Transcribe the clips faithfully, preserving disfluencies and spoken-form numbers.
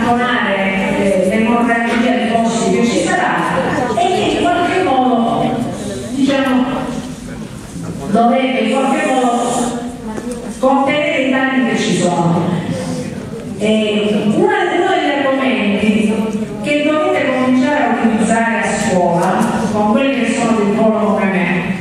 tamponare eh, l'emorragia di posti che ci sarà e che in qualche modo, diciamo, dovrebbe in qualche modo contenere i danni che ci sono. E uno degli argomenti che dovete cominciare a utilizzare a scuola con quelli che sono del polo come me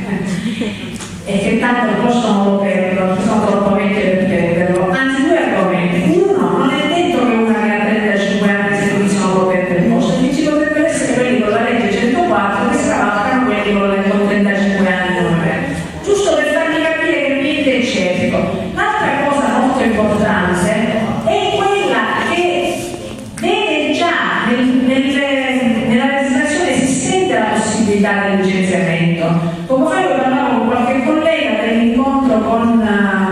e che tanto il posto non lo perdono, sono troppo vecchie per perderlo, anzi due argomenti. Uno, non è detto che una che ha trentacinque anni di servizio non lo perde il posto, e ci potrebbero essere quelli con la legge centoquattro che scavalcano quelli con la con trentacinque anni come me, giusto per farmi capire che niente è certo. L'altra cosa molto importante è quella che vede già nel, nel, nella legislazione esistente la possibilità del licenziamento. Poco fa io parlavo con qualche collega dell'incontro con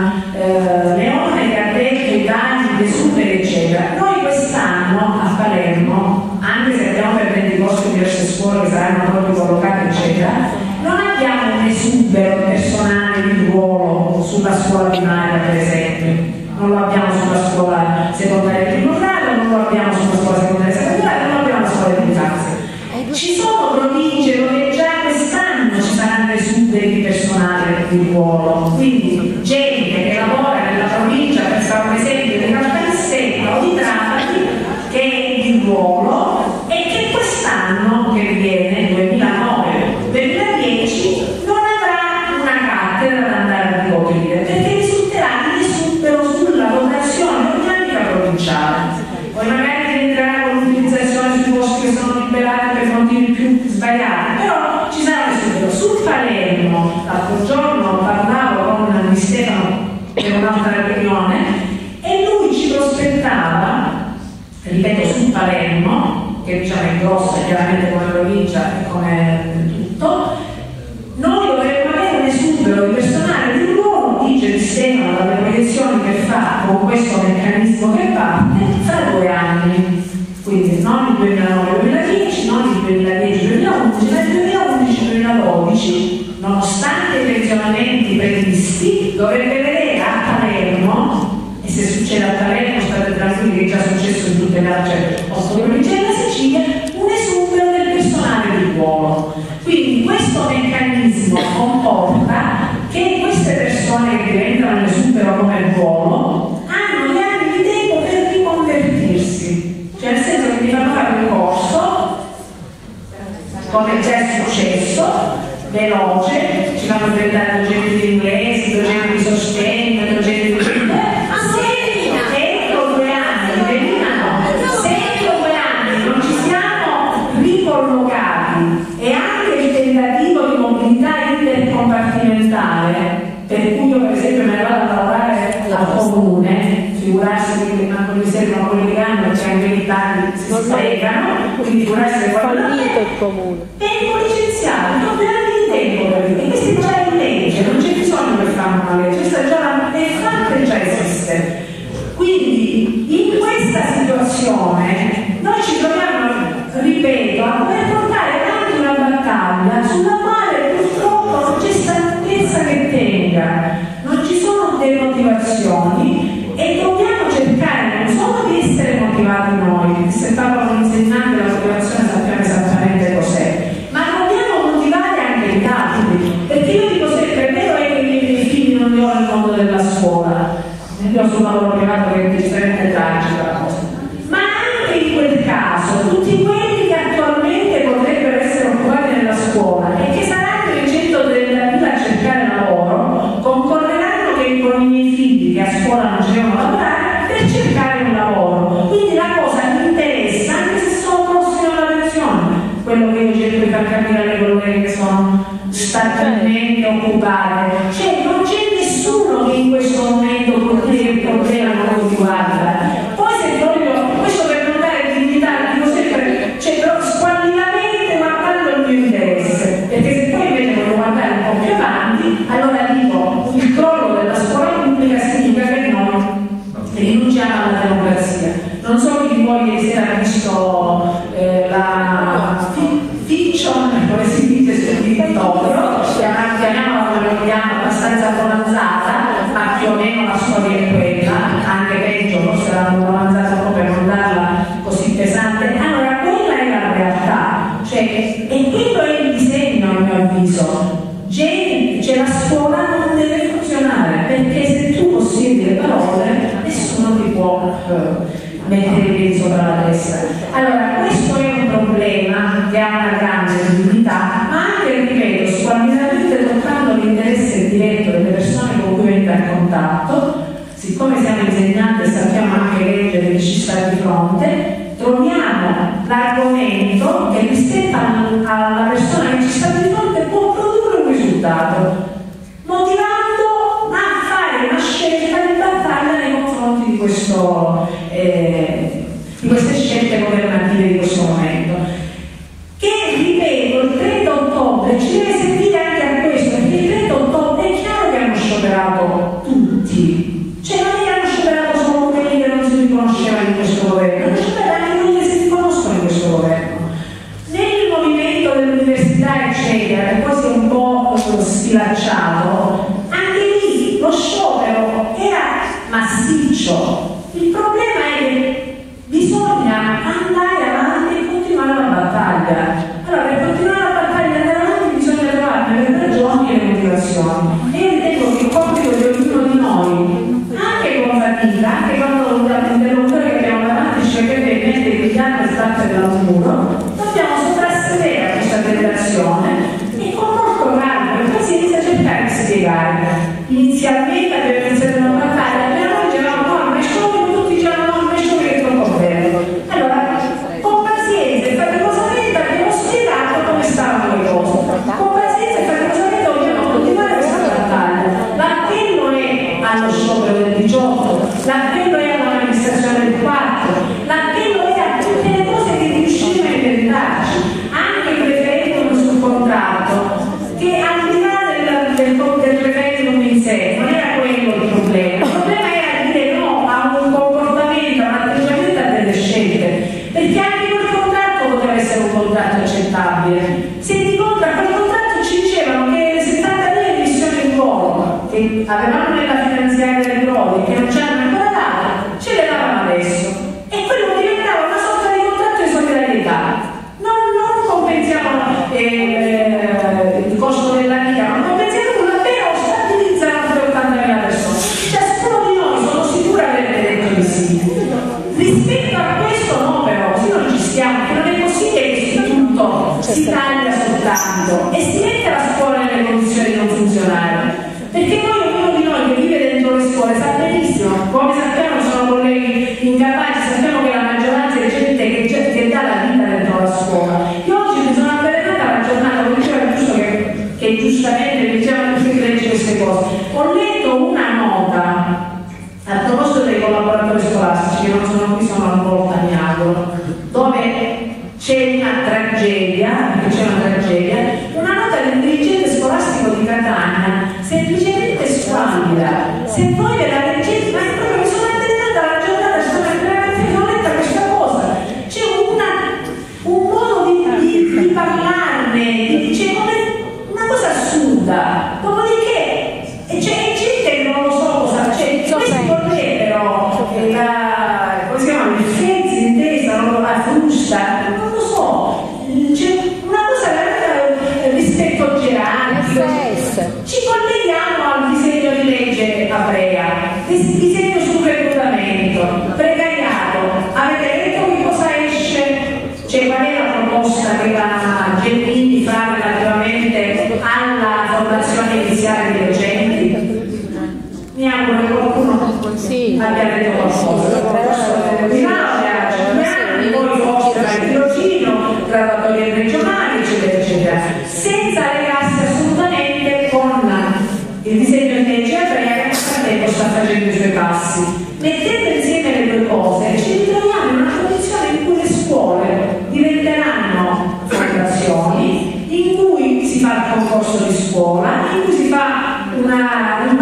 eh, Leone che ha detto i danni, le supere eccetera. Noi quest'anno a Palermo, anche se abbiamo per venti posti in diverse scuole che saranno proprio collocate eccetera, non abbiamo un esubero personale di ruolo sulla scuola primaria per esempio, non lo abbiamo sulla scuola secondaria di primo grado, non lo abbiamo sulla scuola secondaria secondaria, non lo abbiamo sulla scuola di infanzia. Ci sono province dove già quest'anno ci saranno esuberi di personale di ruolo, quindi gente che lavora nella provincia, per fare un esempio, di Caltanissetta o di Trapani, che è di ruolo e che quest'anno, che viene duemilanove duemiladieci, non avrà una cattedra da andare a ricoprire, perché risulterà in esubero sulla votazione organica provinciale. Poi magari diventerà con l'utilizzazione sui posti che sono liberati per motivi più sbagliati, però ci sarà un esubero. Sul Palermo, l'altro giorno parlavo con Di Stefano per un'altra riunione e lui ci prospettava, ripeto, sul Palermo, che diciamo è grossa chiaramente come provincia e come tutto, noi dovremmo avere un esubero di personale di ruolo, dice Di Stefano, dalle proiezioni che fa con questo meccanismo che parte, fra due anni. Quindi non il duemilanove duemiladieci, non il duemiladieci duemilaundici, ma il duemilaundici duemiladodici, nonostante i pensionamenti previsti, dovrebbe vedere a Palermo, e se succede a Palermo state tranquilli che è già successo in tutte le altre otto province della Sicilia, un esubero del personale di ruolo. Quindi questo meccanismo comporta che queste persone che diventano l'esubero come ruolo hanno gli anni di tempo per riconvertirsi, cioè nel senso che ti fanno fare un corso, come già è successo, veloce, ci fanno diventare docenti di inglese, docenti di sostegno, docenti di e anche il tentativo di mobilità intercompartimentale, per cui io per esempio me ne vado a lavorare al comune, figurarsi che manco mi servono quelli che hanno, perché anche in Italia si sprecano, quindi figurarsi che fallito il comune. Vengo licenziato, non anni di tempo per dire, e questo è già in legge, non c'è bisogno per fare una legge, questa già è fatta e già esiste. Quindi in questa situazione noi ci troviamo, ripeto, a dover portare avanti una battaglia sulla quale purtroppo non c'è stanchezza che tenga, non ci sono demotivazioni e dobbiamo cercare non solo di essere motivati noi, se parlo con l'insegnante la motivazione sappiamo esattamente cos'è, ma dobbiamo motivare anche gli altri, perché io dico sempre, è vero è che i miei figli non li ho nel mondo della scuola, io sono un lavoro privato che è decisamente tragica la cosa, ma anche in quel caso tutti quelli che attualmente potrebbero essere occupati nella scuola e che saranno in centotremila a cercare lavoro concorreranno che con i miei figli che a scuola non ci devono lavorare per cercare un lavoro. Quindi la cosa mi interessa anche se sono prossimi alla pensione, quello che io cerco di far capire alle colleghe che sono statalmente occupate, cioè non c'è nessuno che in questo momento può dire che il problema non lo riguarda. Poi se proprio questo per non dare dignità, dico sempre, cioè però squallidamente guardando il mio interesse, perché se poi invece voglio guardare un po' più avanti, allora dico il crollo della scuola pubblica significa che noi rinunciamo alla democrazia. Non so chi di voi ieri sera ha visto eh, la fiction, come si dice sul Vittorio, chiamiamola come vogliamo, abbastanza romanzata, ma più o meno la storia è quella, anche peggio, forse l'hanno romanzata un po' per non darla così all'inizio, Jane, cioè la scuola non deve funzionare, perché se tu possiedi le parole nessuno ti può eh, mettere i piedi sopra la testa. Allora questo è un problema che ha una grande utilità, ma anche, ripeto, squallidamente toccando l'interesse diretto delle persone con cui entra in contatto. Siccome siamo insegnanti e sappiamo anche leggere chi ci sta di fronte, troviamo l'argomento che rispetto alla persona che ci sta di fronte può produrre un risultato, motivando a fare una scelta di battaglia nei confronti di, questo, eh, di queste scelte governative di questo momento. Che, ripeto, il trenta ottobre ci deve servire anche a questo, perché il trenta ottobre è chiaro che hanno scioperato tutti. Cioè non è che hanno scioperato solo quelli che non si riconoscevano in questo governo, hanno scioperato anche quelli che si riconoscono in questo governo. Nel movimento dell'università eccetera, che poi si è un po' sfilacciato, anche lì lo sciopero era massiccio. Il problema è che bisogna andare avanti e continuare la battaglia. Allora, per continuare la battaglia e andare avanti bisogna trovarne le ragioni e le motivazioni. E io ritengo che il compito di ognuno di noi, anche con fatica, anche quando l'interlocutore che abbiamo davanti ci avrebbe in mente di pigliare le stampe dal muro, dobbiamo soprassedere a questa federazione e con molto calma e pazienza cercare di spiegare. Inizialmente abbiamo iniziato una battaglia, però noi dicevamo no, ma è sciopero, tutti dicevano no, ma è sciopero è troppo bello. Allora, con pazienza e faticosamente abbiamo spiegato come stavano le cose. Con pazienza e faticosamente dobbiamo continuare questa battaglia. L'appello è allo sciopero del diciotto, l'appello è alla manifestazione del quattro, l'appello è a tutte le cose che riusciremo a inventarci, anche il referendum sul contratto, che al di là del, del, del referendum in sé non era quello il problema, il problema era dire no a un comportamento, a un atteggiamento, a delle scelte, perché anche quel contratto poteva essere un contratto accettabile. Se di contro a quel contratto ci dicevano che le settantamila emissioni in volo che avevamo nella finanziaria del Prodi, che non ci hanno ancora dato, ce le davano adesso, e quello diventava una sorta di contratto di solidarietà. Non, non compensiamo eh, il costo della vita, non compensiamo nulla, però stabilizzano per ottantamila persone. Ciascuno di noi, sono sicura, avrebbe detto di sì. Rispetto a questo no, però, così non ci stiamo, che non è possibile che tutto si taglia soltanto e si mette la scuola nelle condizioni di non funzionare. Perché poi ognuno di noi che vive dentro le scuole sa benissimo, come sappiamo sono colleghi incapaci, sappiamo che la maggioranza è gente che, che dà la vita dentro la scuola. Io oggi mi sono avvelenata la giornata, come diceva giusto che, che giustamente dicevano tutti che legge queste cose. Ho letto una nota a proposito dei collaboratori scolastici, che non sono qui, sono a volta, mi auguro, dove c'è una tragedia, perché c'è una tragedia, una nota del dirigente scolastico di Catania, semplicemente squallida. Se voi ve la leggete, ma è proprio, mi sono attendata la giornata, sono veramente violenta questa cosa. C'è una, un modo di, di, di parlarne, di, c'è come una cosa assurda. Dopodiché, c'è gente che non lo so cosa, c'è, questi vorrebbero, la, come si chiama, il Fenzi intesa, la frusta, non lo so, c'è una cosa veramente rispetto gerarchico. Ci colleghiamo al disegno di legge Aprea, disegno sul reclutamento, precariato. Avete detto che cosa esce? Cioè qual è la proposta che la Gelmini fa relativamente alla formazione iniziale dei docenti? Mi auguro che qualcuno sì. abbia detto qualcosa. Di laurea, cinque anni, poi vostra il tirocino, graduatorie regionali, eccetera, eccetera, senza legarsi assolutamente con il disegno di legge Aprea che nel frattempo sta facendo i suoi passi. Mettendo insieme le due cose ci ritroviamo in una condizione in cui le scuole diventeranno fondazioni, in cui si fa il concorso di scuola, in cui si fa una, un